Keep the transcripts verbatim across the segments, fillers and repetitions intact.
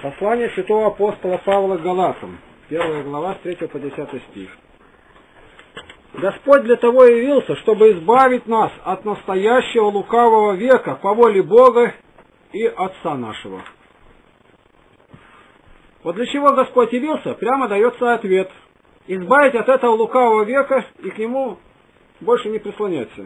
Послание святого апостола Павла к Галатам, первая глава, с третьего по десятый стих. Господь для того явился, чтобы избавить нас от настоящего лукавого века по воле Бога и Отца нашего. Вот для чего Господь явился, прямо дается ответ. Избавить от этого лукавого века и к нему больше не прислоняться.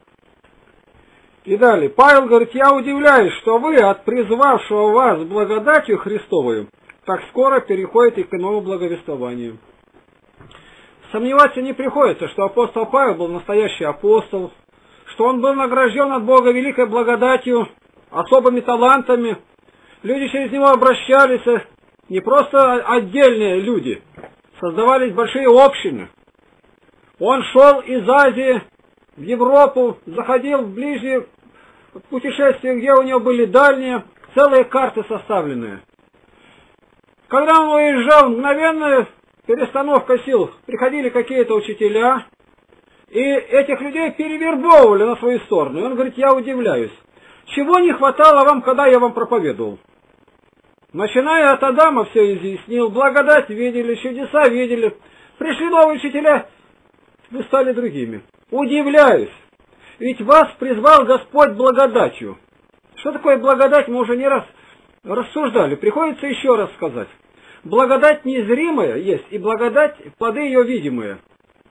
И далее, Павел говорит: я удивляюсь, что вы от призвавшего вас благодатью Христовою так скоро переходите к иному благовествованию. Сомневаться не приходится, что апостол Павел был настоящий апостол, что он был награжден от Бога великой благодатью, особыми талантами. Люди через него обращались, не просто отдельные люди, создавались большие общины. Он шел из Азии в Европу, заходил в ближние путешествия, где у него были дальние, целые карты составленные. Когда он уезжал, мгновенная перестановка сил, приходили какие-то учителя, и этих людей перевербовывали на свою сторону. И он говорит: я удивляюсь, чего не хватало вам, когда я вам проповедовал? Начиная от Адама все изъяснил, благодать видели, чудеса видели, пришли новые учителя, вы стали другими. Удивляюсь, ведь вас призвал Господь благодатью. Что такое благодать, мы уже не раз рассуждали, приходится еще раз сказать. Благодать незримая есть, и благодать, плоды ее видимые.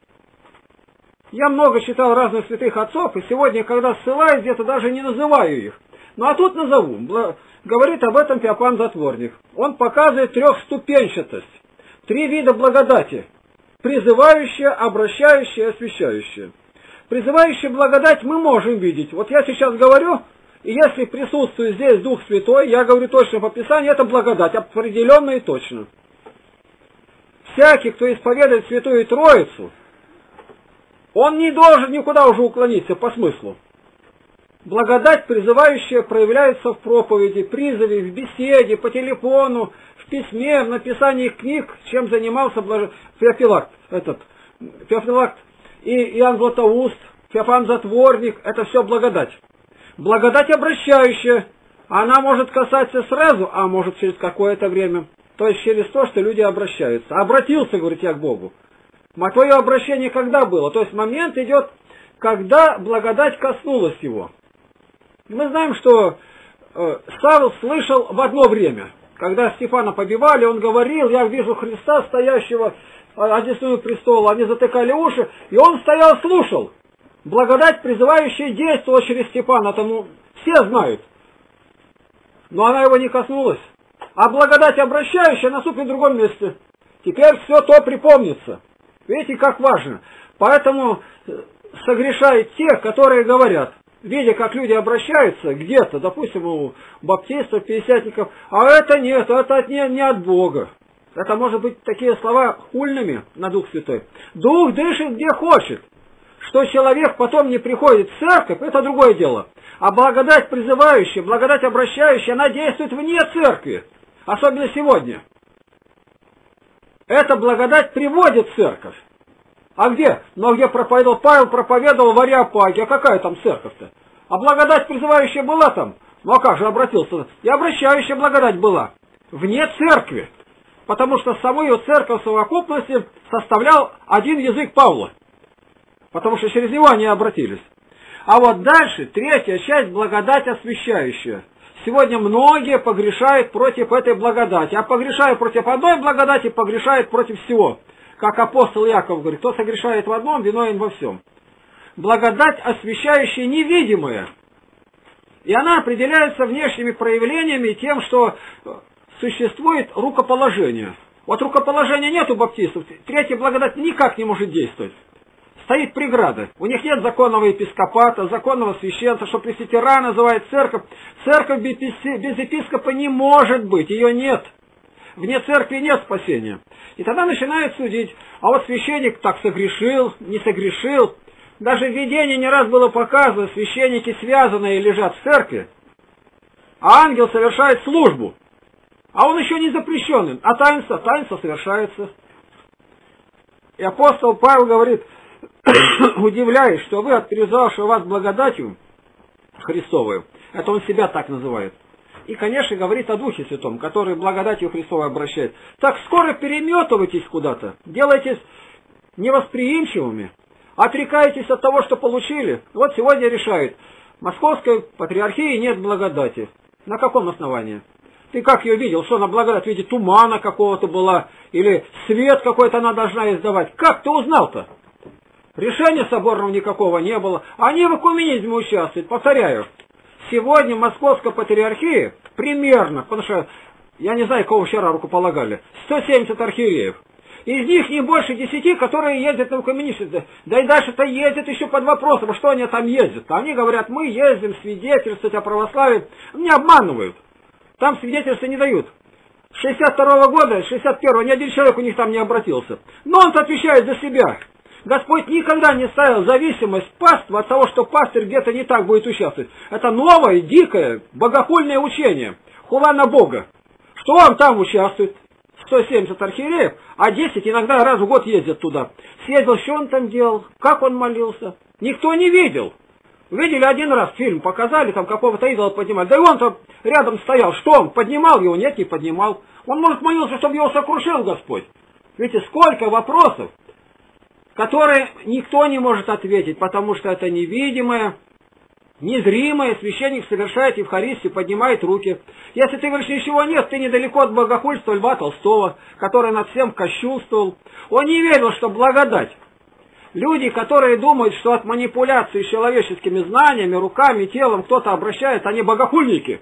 Я много читал разных святых отцов, и сегодня, когда ссылаюсь, где-то даже не называю их. Ну а тут назову. Говорит об этом Феофан Затворник. Он показывает трехступенчатость. Три вида благодати. Призывающая, обращающая, освящающая. Призывающая благодать мы можем видеть. Вот я сейчас говорю, и если присутствует здесь Дух Святой, я говорю точно по Писанию, это благодать, определенно и точно. Всякий, кто исповедует Святую Троицу, он не должен никуда уже уклониться по смыслу. Благодать, призывающая, проявляется в проповеди, призыве, в беседе, по телефону, в письме, в написании книг, чем занимался блаж... Феофилакт, этот, Феофилакт и Иоанн Златоуст, Феофан Затворник, это все благодать. Благодать обращающая, она может касаться сразу, а может через какое-то время. То есть через то, что люди обращаются. Обратился, говорит, я к Богу. А твое обращение когда было? То есть момент идет, когда благодать коснулась его. Мы знаем, что э, Савл слышал в одно время, когда Стефана побивали, он говорил: я вижу Христа, стоящего одесную престола, они затыкали уши, и он стоял, слушал. Благодать, призывающая, действовала через Стефана, тому все знают. Но она его не коснулась. А благодать, обращающая, наступит в другом месте. Теперь все то припомнится. Видите, как важно. Поэтому согрешают те, которые говорят, видя, как люди обращаются где-то, допустим, у баптистов, пятидесятников, а это нет, это не, не от Бога. Это может быть такие слова хульными на Дух Святой. Дух дышит где хочет. Что человек потом не приходит в церковь, это другое дело. А благодать призывающая, благодать обращающая, она действует вне церкви. Особенно сегодня. Эта благодать приводит в церковь. А где? Ну где проповедовал Павел, проповедовал в Ареопаге. А какая там церковь-то? А благодать призывающая была там? Ну а как же обратился? И обращающая благодать была. Вне церкви. Потому что саму ее церковь в совокупности составлял один язык Павла. Потому что через него они обратились. А вот дальше, третья часть, благодать освящающая. Сегодня многие погрешают против этой благодати. А погрешая против одной благодати, погрешают против всего. Как апостол Яков говорит: кто согрешает в одном, виновен во всем. Благодать освящающая невидимая. И она определяется внешними проявлениями тем, что существует рукоположение. Вот рукоположения нет у баптистов. Третья благодать никак не может действовать. Стоит преграда. У них нет законного епископата, законного священства, что пресвитера называют церковь. Церковь без епископа не может быть, ее нет. Вне церкви нет спасения. И тогда начинают судить. А вот священник так согрешил, не согрешил. Даже в видении не раз было показано, священники связанные лежат в церкви, а ангел совершает службу. А он еще не запрещенный. А таинство, таинство совершается. И апостол Павел говорит: удивляюсь, что вы от призвавшего вас благодатью Христовую, это он себя так называет, и, конечно, говорит о Духе Святом, который благодатью Христовой обращает. Так скоро переметывайтесь куда-то, делайтесь невосприимчивыми, отрекаетесь от того, что получили. Вот сегодня решают, в Московской Патриархии нет благодати. На каком основании? Ты как ее видел, что она благодать в виде тумана какого-то была, или свет какой-то она должна издавать? Как ты узнал-то? Решения соборного никакого не было. Они в экуменизме участвуют, повторяю. Сегодня в Московской Патриархии примерно, потому что я не знаю, кого вчера рукополагали, сто семьдесят архиереев. Из них не больше десяти, которые ездят на экуменизм. Да и дальше-то ездят еще под вопросом, что они там ездят. Они говорят, мы ездим свидетельствовать о православии. Меня обманывают. Там свидетельства не дают. С шестьдесят второго года, с шестьдесят первого ни один человек у них там не обратился. Но он отвечает за себя. Господь никогда не ставил зависимость паства от того, что пастырь где-то не так будет участвовать. Это новое, дикое, богохульное учение. Хула на Бога. Что он там участвует? сто семьдесят архиереев, а десять иногда раз в год ездят туда. Съездил, что он там делал, как он молился. Никто не видел. Видели один раз фильм, показали, там какого-то идола поднимали. Да и он там рядом стоял. Что он, поднимал его? Нет, не поднимал. Он, может, молился, чтобы его сокрушил Господь. Видите, сколько вопросов, которые никто не может ответить, потому что это невидимое, незримое. Священник совершает Евхаристию, поднимает руки. Если ты говоришь, ничего нет, ты недалеко от богохульства Льва Толстого, который над всем кощунствовал. Он не верил, что благодать. Люди, которые думают, что от манипуляции с человеческими знаниями, руками, телом кто-то обращается, они богохульники.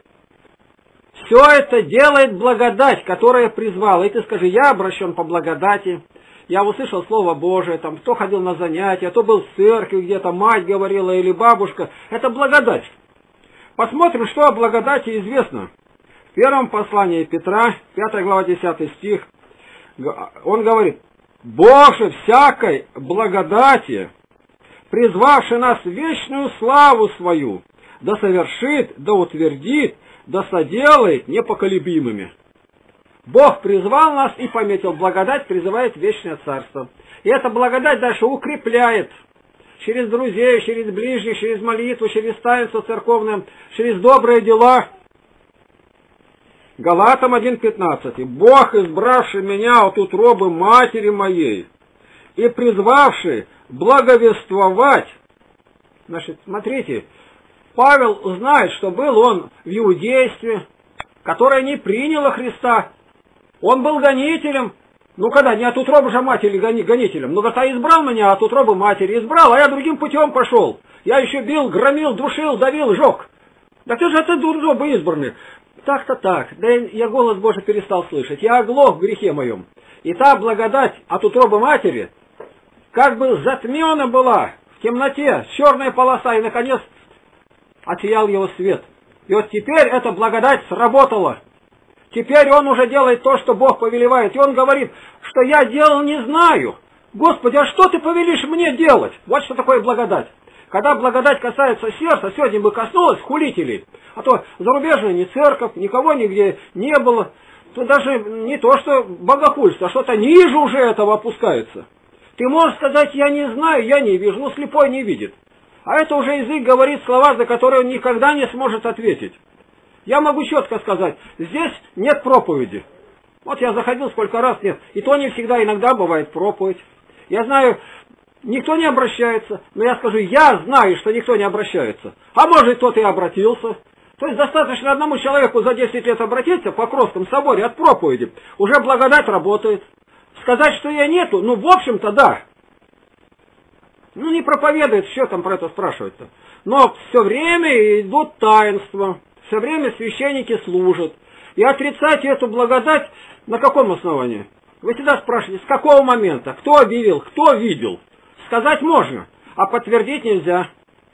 Все это делает благодать, которая призвала. И ты скажи, я обращен по благодати, я услышал Слово Божие, там, кто ходил на занятия, кто был в церкви где-то, мать говорила или бабушка. Это благодать. Посмотрим, что о благодати известно. В первом послании Петра, пятая глава, десятый стих, он говорит, Бог же всякой благодати, призвавший нас в вечную славу свою, да совершит, да утвердит, да соделает непоколебимыми. Бог призвал нас и пометил, благодать призывает в вечное царство. И эта благодать дальше укрепляет через друзей, через ближних, через молитву, через таинство церковное, через добрые дела. Галатам один пятнадцать. Бог, избравший меня от утробы матери моей и призвавший благовествовать. Значит, смотрите, Павел знает, что был он в иудействе, которое не приняло Христа. Он был гонителем. Ну когда, не от утробы же матери гонителем. Ну когда избрал меня от утробы матери, избрал, а я другим путем пошел. Я еще бил, громил, душил, давил, жег. Да ты же от утробы избранный. Так-то так, да я голос Божий перестал слышать, я оглох в грехе моем. И та благодать от утробы матери, как бы затмена была в темноте, черная полоса, и наконец отсиял его свет. И вот теперь эта благодать сработала. Теперь он уже делает то, что Бог повелевает. И он говорит, что я делал не знаю. Господи, а что ты повелишь мне делать? Вот что такое благодать. Когда благодать касается сердца, сегодня бы коснулась хулителей, а то зарубежная ни церковь, никого нигде не было, то даже не то, что богохульство, а что-то ниже уже этого опускается. Ты можешь сказать, я не знаю, я не вижу, но слепой не видит. А это уже язык говорит слова, за которые он никогда не сможет ответить. Я могу четко сказать, здесь нет проповеди. Вот я заходил сколько раз, нет, и то не всегда, иногда бывает проповедь. Я знаю, никто не обращается, но я скажу, я знаю, что никто не обращается. А может, кто-то и обратился. То есть достаточно одному человеку за десять лет обратиться по Покровском соборе от проповеди. Уже благодать работает. Сказать, что ее нету, ну, в общем-то, да. Ну, не проповедует, что там про это спрашивать-то. Но все время идут таинства, все время священники служат. И отрицать эту благодать на каком основании? Вы всегда спрашиваете, с какого момента, кто объявил, кто видел. Сказать можно, а подтвердить нельзя.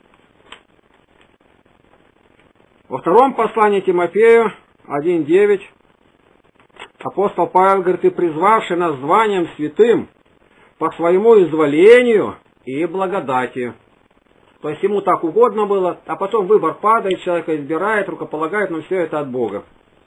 Во втором послании Тимофею один девять апостол Павел говорит, и призвавший нас званием святым по своему изволению и благодати. То есть ему так угодно было, а потом выбор падает, человека избирает, рукополагает, но все это от Бога.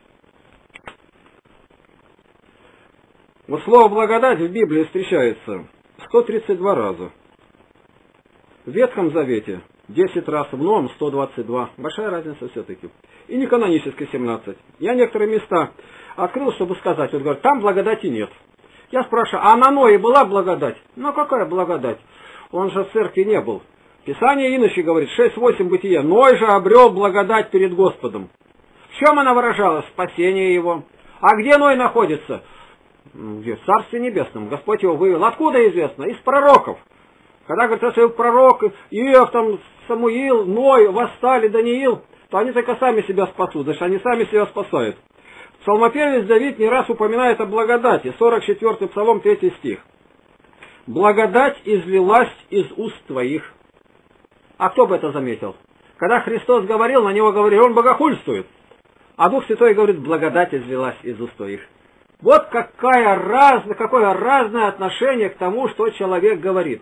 Вот слово благодать в Библии встречается сто тридцать два раза. В Ветхом Завете десять раз, в новом сто двадцать два. Большая разница все-таки. И не канонической семнадцать. Я некоторые места открыл, чтобы сказать. Вот говорят, там благодати нет. Я спрашиваю, а на Ное была благодать? Ну какая благодать? Он же в церкви не был. Писание иначе говорит, шесть восемь бытия. Ной же обрел благодать перед Господом. В чем она выражалась? Спасение его. А где Ной находится? В Царстве Небесном. Господь его вывел. Откуда известно? Из пророков. Когда, говорит, если пророк, Иов, там, Самуил, Ной, восстали, Даниил, то они только сами себя спасут, значит, они сами себя спасают. Псалмопевец Давид не раз упоминает о благодати. сорок четвёртый Псалом, третий стих. Благодать излилась из уст твоих. А кто бы это заметил? Когда Христос говорил, на него говорили, он богохульствует. А Дух Святой говорит, благодать излилась из уст твоих. Вот какая разная, какое разное отношение к тому, что человек говорит.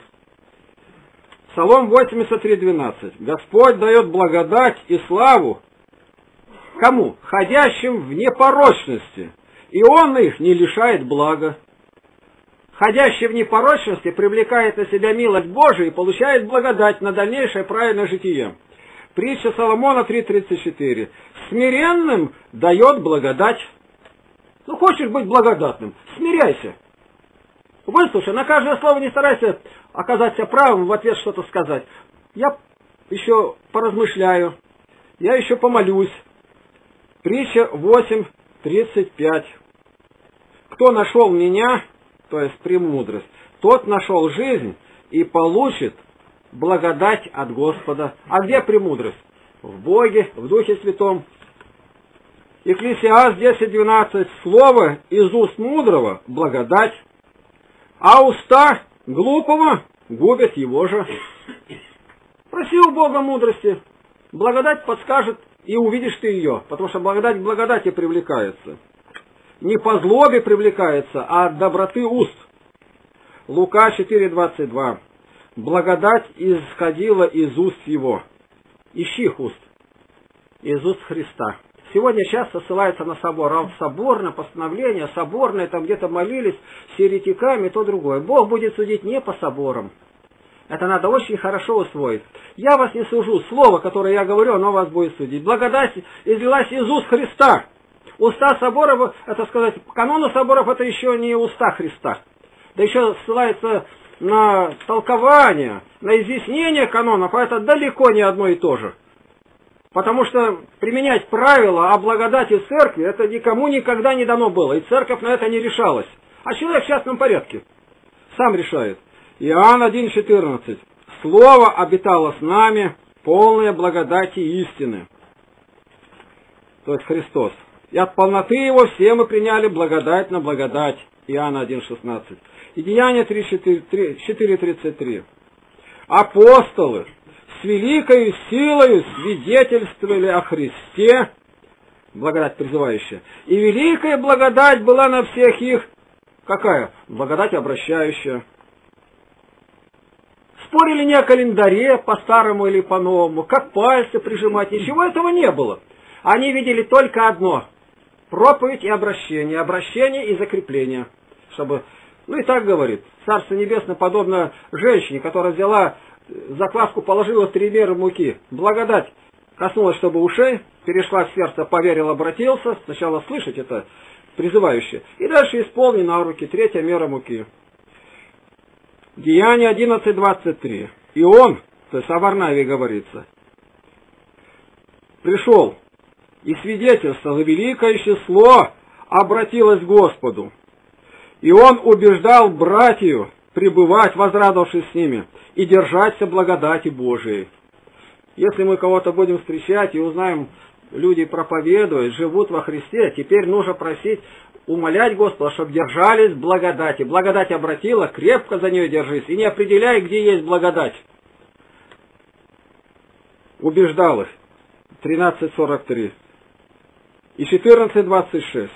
Псалом восемьдесят три двенадцать. Господь дает благодать и славу. Кому? Ходящим в непорочности. И Он их не лишает блага. Ходящий в непорочности привлекает на себя милость Божию и получает благодать на дальнейшее правильное житие. Притча Соломона три тридцать четыре. Смиренным дает благодать. Ну, хочешь быть благодатным, смиряйся. Выслушай, на каждое слово не старайся оказаться правым, в ответ что-то сказать. Я еще поразмышляю, я еще помолюсь. Притча восемь тридцать пять. Кто нашел меня, то есть премудрость, тот нашел жизнь и получит благодать от Господа. А где премудрость? В Боге, в Духе Святом. Екклесиаст десять двенадцать. Слово из уст мудрого — благодать, а уста глупого губят его же. Проси у Бога мудрости. Благодать подскажет, и увидишь ты ее, потому что благодать к благодати привлекается. Не по злобе привлекается, а от доброты уст. Лука четыре двадцать два. Благодать исходила из уст его. Ищи их уст. Из уст Христа. Сегодня часто ссылается на собор, а соборное постановление, соборное, там где-то молились с еретиками, то другое. Бог будет судить не по соборам. Это надо очень хорошо усвоить. Я вас не сужу, слово, которое я говорю, оно вас будет судить. Благодать излилась из уст Христа. Уста соборов, это сказать, канону соборов это еще не уста Христа. Да еще ссылается на толкование, на изъяснение канонов, а это далеко не одно и то же. Потому что применять правила о благодати в церкви, это никому никогда не дано было. И церковь на это не решалась. А человек в частном порядке сам решает. Иоанн один четырнадцать. Слово обитало с нами, полное благодати и истины. То есть Христос. И от полноты Его все мы приняли благодать на благодать. Иоанн один шестнадцать. И Деяния четыре тридцать три. Апостолы с великою силою свидетельствовали о Христе, благодать призывающая, и великая благодать была на всех их. Какая? Благодать обращающая. Спорили не о календаре, по-старому или по-новому, как пальцы прижимать, ничего этого не было. Они видели только одно — проповедь и обращение, обращение и закрепление. Чтобы, ну и так говорит, Царство Небесное подобно женщине, которая взяла закваску, положила в три меры муки. Благодать коснулась, чтобы ушей, перешла в сердце, поверил, обратился. Сначала слышать это призывающее. И дальше исполни на руки, третья мера муки. Деяние одиннадцать двадцать три. И он, то есть о Варнаве говорится, пришел и свидетельствовал, и великое число обратилось к Господу. И он убеждал братью пребывать, возрадовавшись с ними, и держаться благодати Божией. Если мы кого-то будем встречать и узнаем, люди проповедуют, живут во Христе, теперь нужно просить, умолять Господа, чтобы держались благодати. Благодать обратила, крепко за нее держись, и не определяй, где есть благодать. Убеждал их. тринадцать сорок три. И четырнадцать двадцать шесть.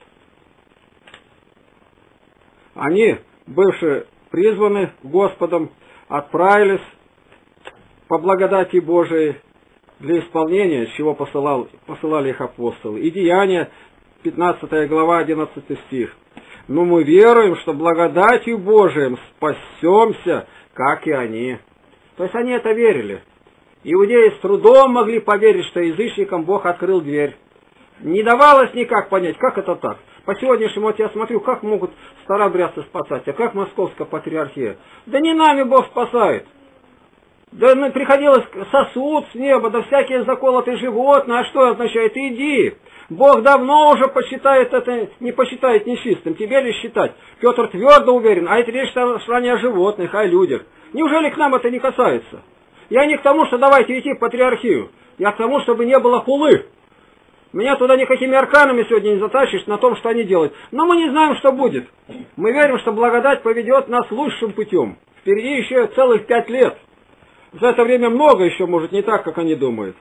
Они, бывшие призваны Господом, отправились по благодати Божией для исполнения, чего посылал, посылали их апостолы. И Деяния, пятнадцатая глава, одиннадцатый стих. Но мы веруем, что благодатью Божией спасемся, как и они. То есть они это верили. Иудеи с трудом могли поверить, что язычникам Бог открыл дверь. Не давалось никак понять, как это так. По сегодняшнему вот я смотрю, как могут старообрядцы спасать, а как Московская патриархия. Да не нами Бог спасает. Да ну, приходилось сосуд с неба, да всякие заколотые животные. А что означает? Иди. Бог давно уже посчитает это, не посчитает нечистым. Тебе ли считать? Петр твердо уверен, а это речь шла не о животных, а о людях. Неужели к нам это не касается? Я не к тому, что давайте идти в патриархию. Я к тому, чтобы не было хулы. Меня туда никакими арканами сегодня не затащишь на том, что они делают. Но мы не знаем, что будет. Мы верим, что благодать поведет нас лучшим путем. Впереди еще целых пять лет. За это время много еще, может, не так, как они думают.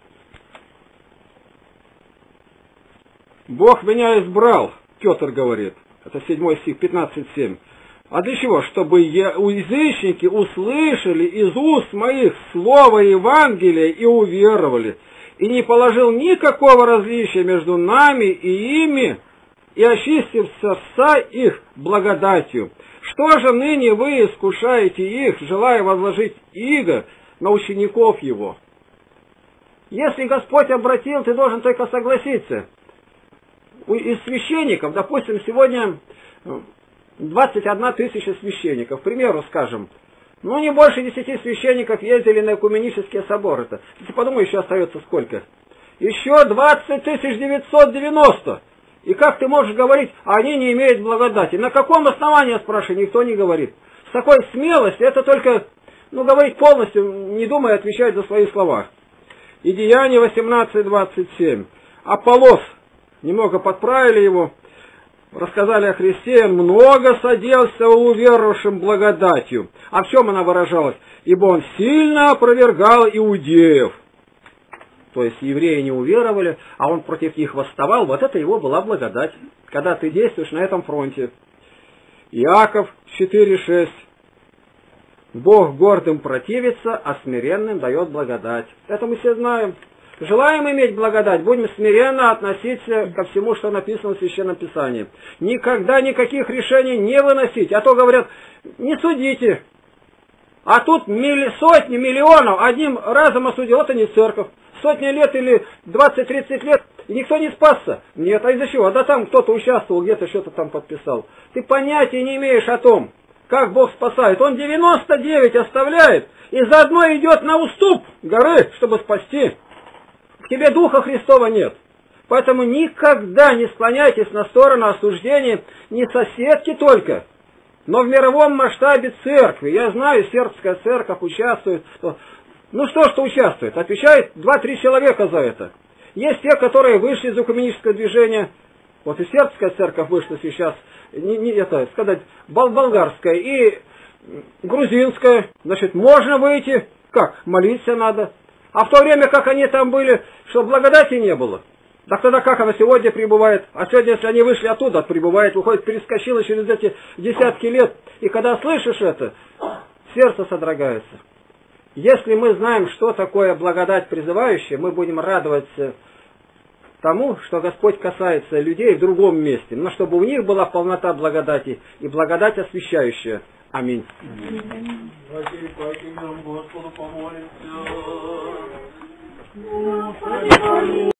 Бог меня избрал, Петр говорит. Это седьмой стих, пятнадцать семь. А для чего? Чтобы язычники услышали из уст моих слово Евангелия и уверовали. И не положил никакого различия между нами и ими, и очистив сердца их благодатью. Что же ныне вы искушаете их, желая возложить иго на учеников его? Если Господь обратил, ты должен только согласиться. Из священников, допустим, сегодня двадцать одна тысяча священников, к примеру, скажем, ну не больше десяти священников ездили на экуменические соборы-то. Ты подумай, еще остается сколько? Еще двадцать тысяч девятьсот девяносто. И как ты можешь говорить, а они не имеют благодати? На каком основании, спрашиваю, никто не говорит. С такой смелостью это только, ну, говорить полностью, не думая отвечать за свои слова. И Деяния восемнадцать двадцать семь. Аполлос, немного подправили его, рассказали о Христе, он много содействовал уверовавшим благодатью. А в чем она выражалась? Ибо он сильно опровергал иудеев. То есть евреи не уверовали, а он против них восставал. Вот это его была благодать, когда ты действуешь на этом фронте. Иаков четыре шесть. Бог гордым противится, а смиренным дает благодать. Это мы все знаем. Желаем иметь благодать, будем смиренно относиться ко всему, что написано в Священном Писании. Никогда никаких решений не выносить. А то говорят, не судите. А тут милли, сотни миллионов одним разом осудил. Это не церковь. Сотни лет или двадцать-тридцать лет, и никто не спасся. Нет, а из-за чего? Да там кто-то участвовал, где-то что-то там подписал. Ты понятия не имеешь о том, как Бог спасает. Он девяносто девять оставляет, и заодно идет на уступ горы, чтобы спасти. В тебе Духа Христова нет. Поэтому никогда не склоняйтесь на сторону осуждения не соседки только, но в мировом масштабе церкви. Я знаю, сербская церковь участвует. Ну что, что участвует? Отвечает два-три человека за это. Есть те, которые вышли из экуменического движения. Вот и сербская церковь вышла сейчас, не, не это сказать, бол болгарская и грузинская. Значит, можно выйти. Как? Молиться надо. А в то время, как они там были, что благодати не было. Так тогда как она сегодня пребывает? А сегодня, если они вышли оттуда, пребывает, выходит, перескочила через эти десятки лет. И когда слышишь это, сердце содрогается. Если мы знаем, что такое благодать призывающая, мы будем радоваться тому, что Господь касается людей в другом месте, но чтобы у них была полнота благодати и благодать освящающая. Аминь. Господу помолимся.